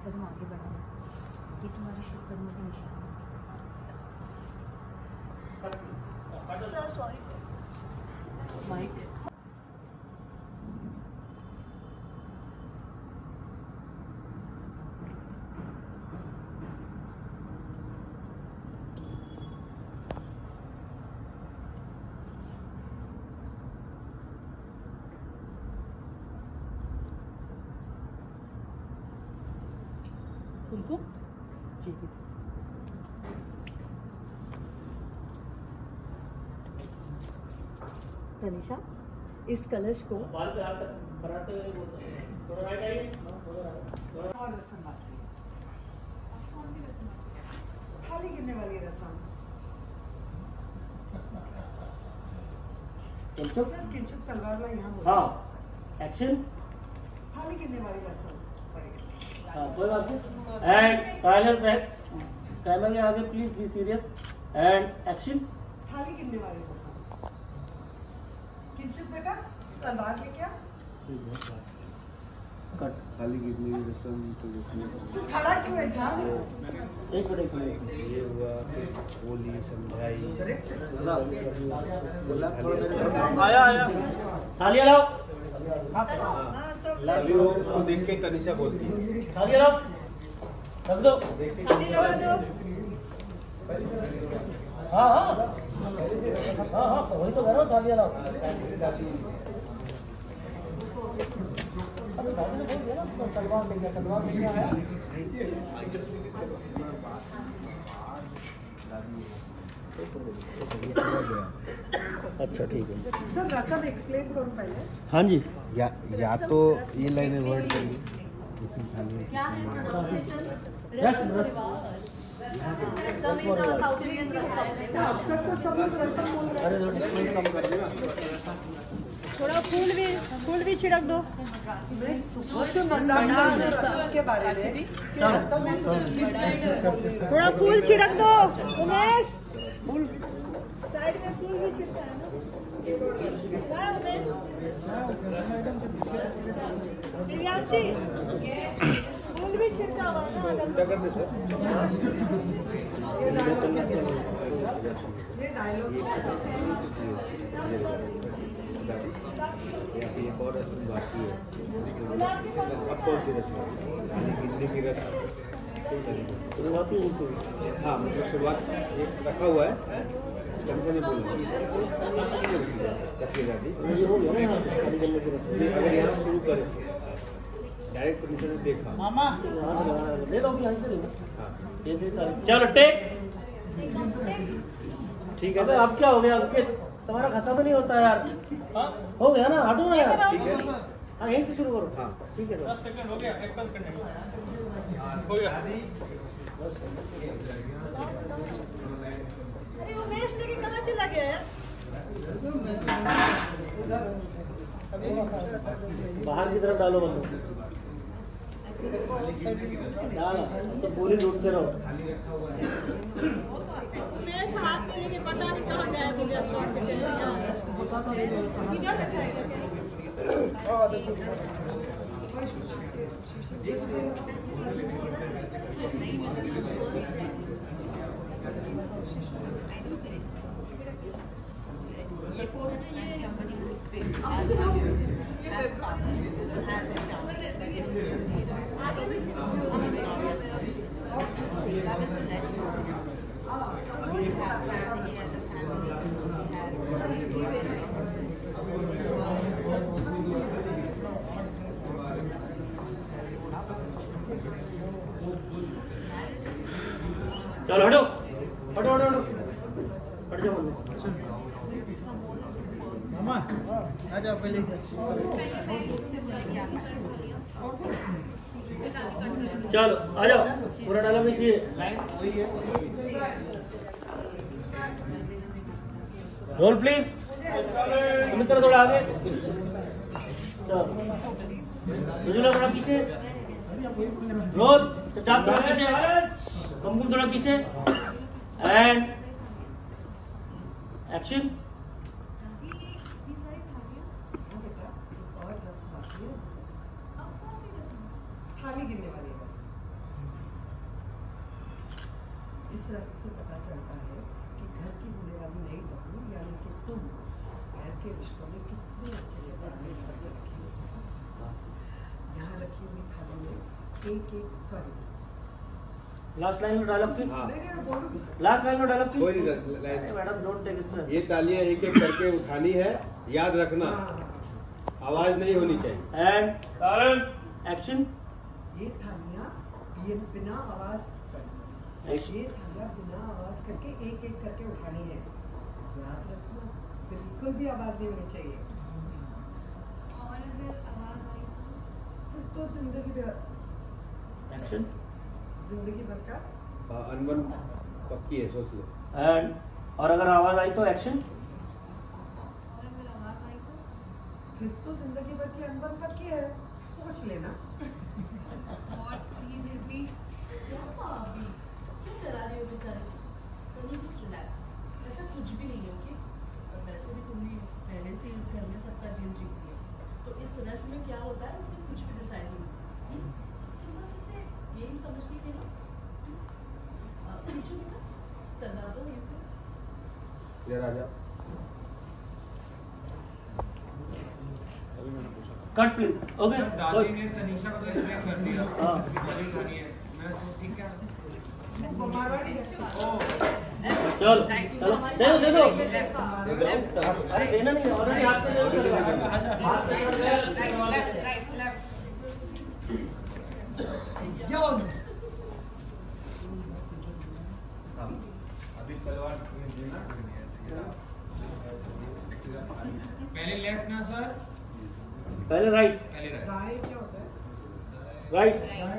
कदम आगे बढ़ाना, ये तुम्हारे शुभ कदमों का निशान है। Sir sorry mike. Kumkum ji Tanisha, इस कलश को और रस्म बाकी है। कौन सी रस्म? थाली गिनने वाली रस्म। सर किंचक तलवार ला यहाँ बोलो। हाँ एक्शन। थाली गिनने वाली रस्म। सॉरी। कोई बात नहीं। एंड साइलेंस है, कैमरा के आगे please be serious and action. थाली गिनने वाली रस्म। किंचक बेटा तलवार लेके आ। कट। थाली गिरने की रस्म तो तू खड़ा क्यों है जान? एक मिनट ये हुआ होली समझाई करेक्ट। आया आया थाली लाओ। अभी वो उसको देख के तनिषा बोलती है थाली लाओ, रख दो। हाँ हाँ हाँ हाँ वही तो कह रहा हूँ, थाली लाओ। सलवार लेके आया। अच्छा ठीक है सर रस्म एक्सप्लेन करो पहले। हाँ जी। या तो ये लाइनें वर्ड करिए क्या है pronunciation? Yes rasam is South Indian rasam. अब तक तो सब लोग रस्म बोल रहे अरे कम कर देना। थोड़ा फूल भी छिड़क दो। हैं। सुबह से मजाक कर रहे रस्म के बारे में। कि रस्म में तो थोड़ा फूल छिड़क दो उमेश। फूल साइड में फूल भी छिड़का है ना। हाँ, उमेश। दिव्यांशी फूल भी छिड़का हुआ है ना। क्या करते सर ये डायलॉग एक और रस्म बाकी है। अब कौन सी रस्म हिंदी की रस्म? हाँ मतलब शुरुआत एक रखा हुआ है, तनिषा ने बोला रखिएगा जी। अगर यहाँ शुरू करें डायरेक्ट तनिषा ने देखा मामा ले लो यहाँ से ले लो। चलो टेक। ठीक है अबे अब क्या हो गया? आपके तुम्हारा खत्म नहीं होता यार। हाँ हो गया ना, हटो ना यार। ठीक है हाँ यहीं से शुरू करो। हाँ ठीक है सर। सेकंड हो गया, एक सेकंड हो गया। अरे उमेश लेके कहाँ चला गया है? बाहर की तरफ डालो बंदो। डालो तो पूरी लूटते रहो। उमेश हाथ में लेके पता नहीं कहाँ गया है। मुझे शॉट के लिए वीडियो दिखाएगा। ये फोन है ना, चलो हटो हटो हटो हटो हट जाओ बंदे। मामा आ जाओ पहले इधर। चलो आ जाओ, पूरा डाला नीचे। Role please. सुमित्रा थोड़ा आगे। चलो सुजुला थोड़ा पीछे। रोल स्टार्ट थोड़ा पीछे। कुमकुम थोड़ा पीछे एंड एक्शन। थाली गिनने वाली रस्म। रस्म से पता चलता है कि घर की होने वाली नई बहू यानी कि तुम घर के रिश्तों में कितने अच्छे से आगे रखी हो। यहाँ रखी हुई थाली में सॉरी लास्ट लाइन में डायलॉग की, हाँ। लास्ट लाइन में डायलॉग की। कोई नहीं मैडम डोंट टेक स्ट्रेस। ये तालियां एक एक करके उठानी है, याद रखना, आवाज नहीं होनी चाहिए। And action. ये थालियां ये बिना आवाज ये थालियां बिना आवाज करके एक एक करके उठानी है, याद रखना, बिल्कुल भी आवाज नहीं होनी चाहिए। और अगर आवाज आई फिर तो जिंदगी भर एक्शन। जिंदगी भर का अनबन पक्की है, सोच लो। एंड और अगर आवाज आई तो एक्शन। और अगर आवाज आई तो फिर तो जिंदगी भर की अनबन पक्की है, सोच लेना। और प्लीज रिपीट। अभी क्यों डरा रही हो बेचारी? जस्ट रिलैक्स, ऐसा कुछ भी नहीं है। ओके, और वैसे भी तुमने पहले से इस घर में सबका दिल जीत लिया, तो इस रस्म में क्या होता है उसने कुछ भी डिसाइड नहीं किया। तुम बस इसे यही समझ के खेलो। पूछो बेटा, करना दो ये तो। इधर आ जाओ। Cut please. ओके दादी ने तनीषा को तो एक्सप्लेन कर दिया। हाँ। बड़ी कहानी है, मैं सोची क्या चलो चलो दे दो अरे देना नहीं, ऑलरेडी हाथ पे हाथ पे अभी तलवार पहले लेफ्ट ना सर, पहले राइट। पहले राइट। राय क्या होता है? राइट।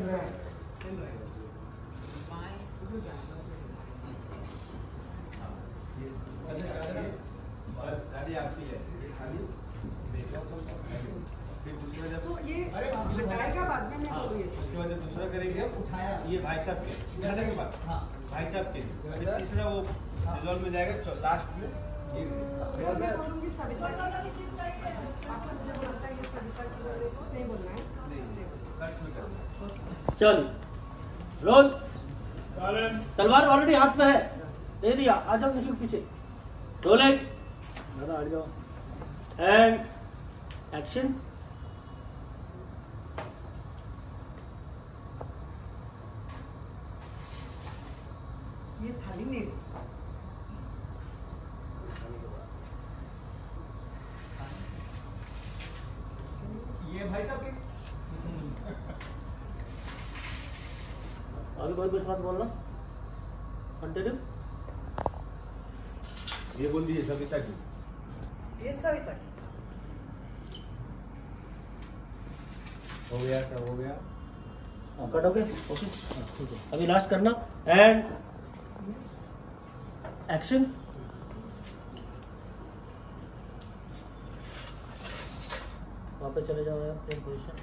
दादी आपकी है। फिर दूसरा जब तो ये बताएगा बाद में, मैं बोलूँगी। उसके बाद जब दूसरा करेंगे उठाया, ये भाई साहब के उठाने के बाद, हाँ भाई साहब के, फिर तीसरा वो रिजॉल्व में जाएगा लास्ट में। और मैं बोलूँगी सविता की। आपको मुझे बोलता है ये सविता की नहीं बोलना है। खर्च में करना। चल रोल। तलवार ऑलरेडी हाथ में है, दे दिया। आ जाओ निशुल्क पीछे। रोल एक, दादा हट जाओ। And action. ये थाली मेरी। ये भाई साहब के आगे कोई कुछ मत बोलना, कंटिन्यू। ये बोल दीजिए सविता की। ये सविता की। हो गया, क्या हो गया? कट ओके ओके ठीक है। अभी लास्ट करना एंड एक्शन। वापस चले जाओ यार, सेम पोजीशन।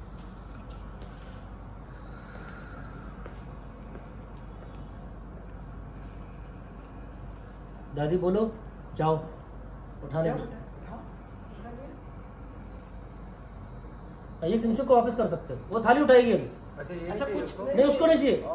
दादी बोलो जाओ उठाने जाओ दो। बेटा, उठाओ, उठा लिया। ये किसी को वापस कर सकते हो, वो थाली उठाएगी अभी। अच्छा कुछ नहीं उसको नहीं चाहिए,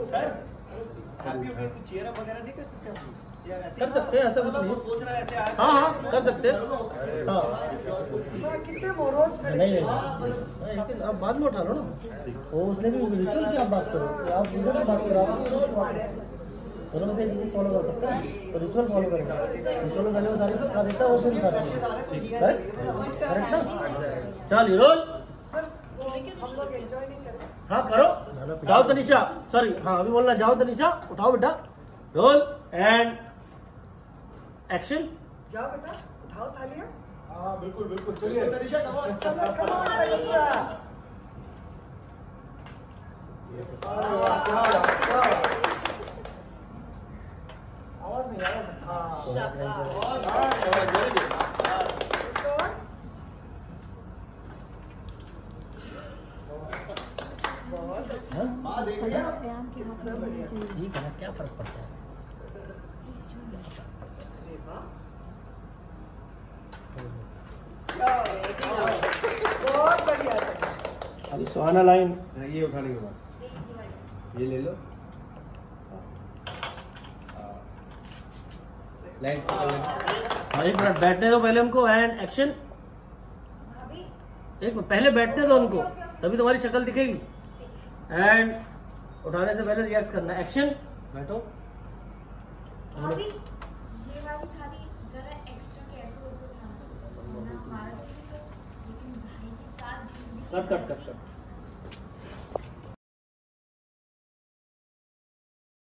चेहरा वगैरह नहीं कर सकते हम? कर सकते हैं, ऐसा कुछ नहीं। सोच रहा है ऐसे हाँ हाँ कर सकते हैं। हाँ तो कितने मोरोज खड़े नहीं थे। नहीं लेकिन आप बाद में उठा लो ना। वो उसने भी रिचुअल की आप बात करो, आप रिचुअल की बात करो। आप दोनों में से एक चीज फॉलो कर सकते हैं, तो रिचुअल फॉलो करेंगे। रिचुअल में पहले वो सारी सिखा देता है, वो फिर सिखाता है। करेक्ट करेक्ट ना। चलिए रोल। हम लोग एंजॉय नहीं करें। हाँ करो, जाओ तनिषा, सॉरी हाँ अभी बोलना, जाओ तनिषा उठाओ बेटा। Roll and action. जाओ बेटा, उठाओ थालियां। हाँ बिल्कुल बिल्कुल, चलिए तनीषा चलो come on, तनिषा। आवाज नहीं आ रहा। बहुत अच्छा। हाँ आयाम के हाथ में होना चाहिए। ठीक है ना, क्या फर्क पड़ता है। अरे वाह, बहुत बढ़िया था। अभी सुहाना लाइन। ये उठाने के बाद ये ले लो। लाइट हाँ, एक मिनट बैठने दो पहले उनको, एंड एक्शन। एक मिनट पहले बैठने दो उनको, तभी तुम्हारी शक्ल दिखेगी। एंड उठाने से पहले रिएक्ट करना, एक्शन। बैठो। भाभी, ये वाली थाली जरा एक्स्ट्रा केयरफुल होकर खाना, वरना हमारा तो लेकिन भाई के साथ कट कट कट कट।